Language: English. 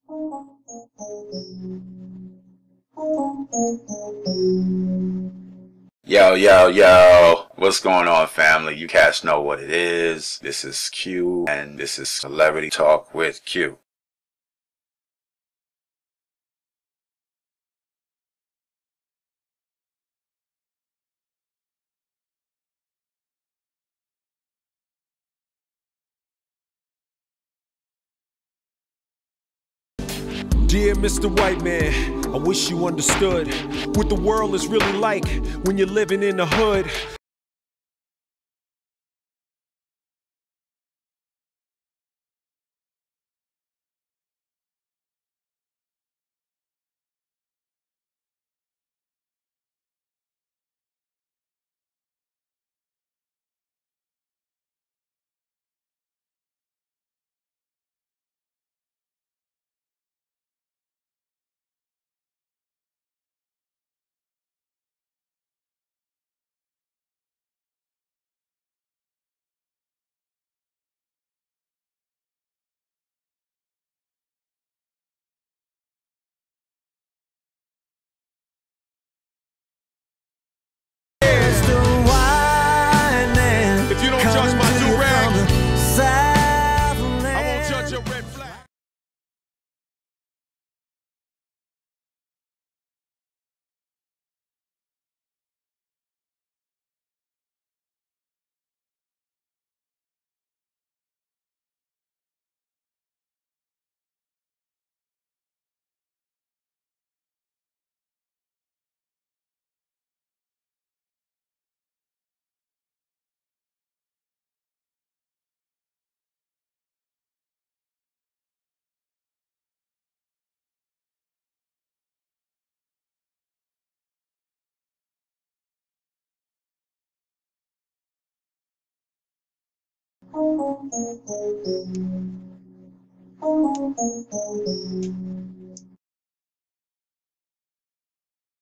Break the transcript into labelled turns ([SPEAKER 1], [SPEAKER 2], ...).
[SPEAKER 1] Yo, yo, yo, what's going on, family? You cats know what it is. This is Q, and this is Celebrity Talk with Q.
[SPEAKER 2] Dear Mr. White Man, I wish you understood what the world is really like when you're living in the hood. If you don't judge my do-rag, I won't judge your red flag.